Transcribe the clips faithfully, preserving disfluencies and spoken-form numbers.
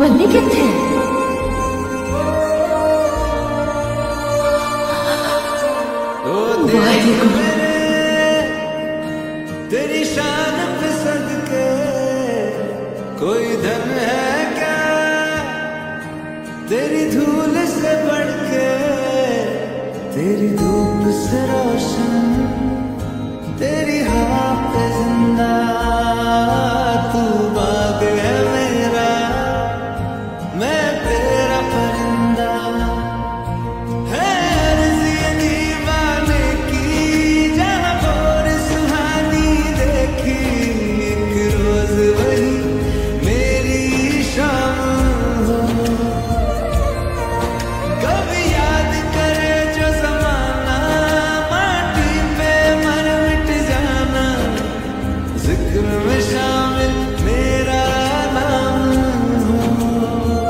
बल्ले किथे तेरी शान पे सदके कोई धन है क्या तेरी धूल से बढ़ के तेरी धूप से रोशन तेरी हवा पे जिंदा तू बाग है मेरा मैं तेरा परिंदा है अर्ज़ी दीवाने की जहाँ भोर सुहानी देखी एक रोज वही मेरी शाम हो कभी याद करे जो ज़माना माटी पे मर मिट जाना जिक्र में शामिल मेरा नाम हो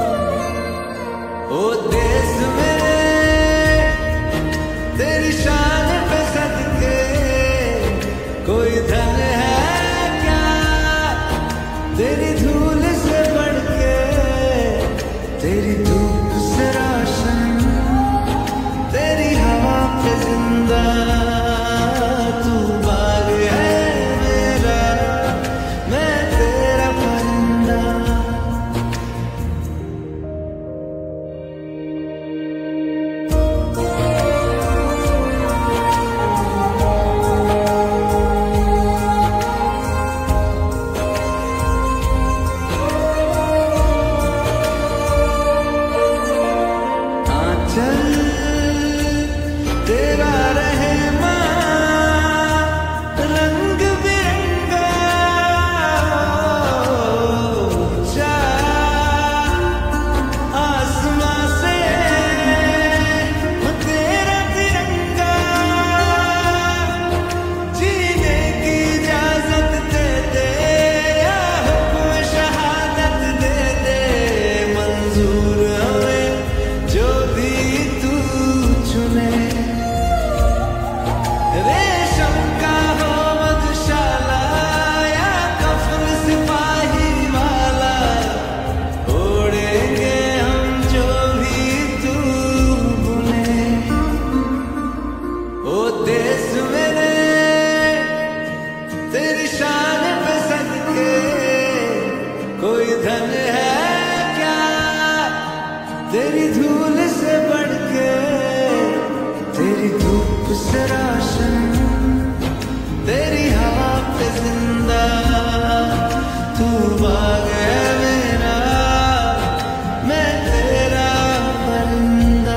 ओ देश मेरे तेरी शान पे सदके कोई धन है क्या तेरी धूल से बढ़ के तेरी धूप से रोशन तेरी हवा पे जिंदा तू बाग है मेरा मैं तेरा परिंदा चल तेरा रहमा रंग बिरंगा ऊंचा आसमां से तेरा तिरंगा जीने की इजाजत दे दे या हुक्म शहादत दे दे मंजूर हमें जो भी तू चुने रेशम का हो मधुशाला या कफन सिपाही वाला ओढ़ेंगे हम जो भी तू बुने ओ देश मेरे तेरी शान पे सदके कोई धन है क्या तेरी धूल से बढ़ के तेरी धूप से रोशन तेरी हवा पे जिंदा तू बाग है मेरा मैं तेरा परिंदा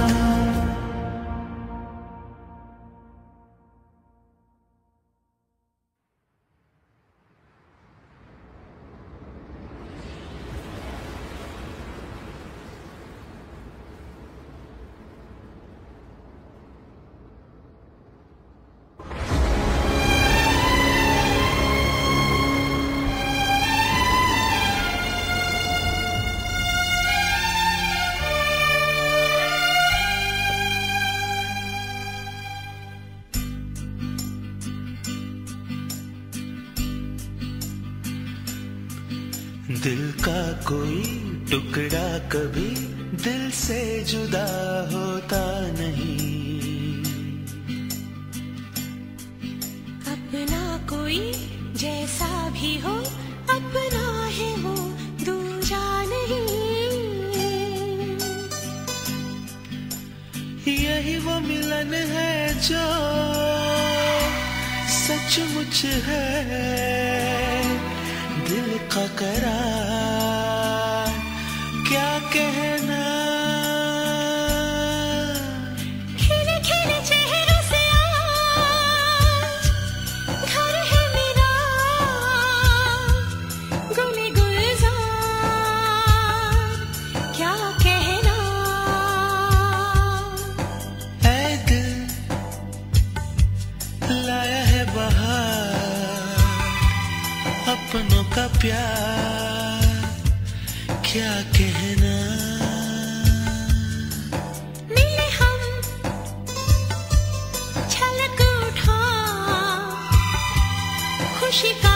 दिल का कोई टुकड़ा कभी दिल से जुदा होता नहीं अपना कोई जैसा भी हो अपना है वो दूजा नहीं यही वो मिलन है जो सचमुच है दिल का करार क्या कहना खिले खिले चेहरों से आज घर है मेरा गुले गुलजार क्या कहना ऐ दिल लाया है बहार अपनों का प्यार क्या कहना मिले हम छलक उठा खुशी का